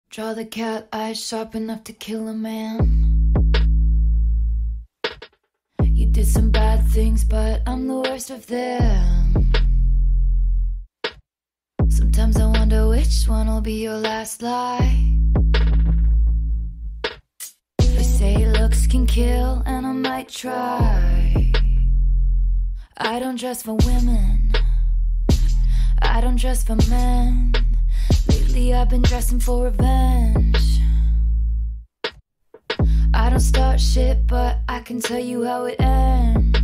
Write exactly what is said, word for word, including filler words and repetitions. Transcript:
Draw the cat eyes sharp enough to kill a man. You did some bad things, but I'm the worst of them. Sometimes I wonder which one will be your last lie. They say looks can kill, and I might try. I don't dress for women, I don't dress for men. Lately I've been dressing for revenge. I don't start shit, but I can tell you how it ends.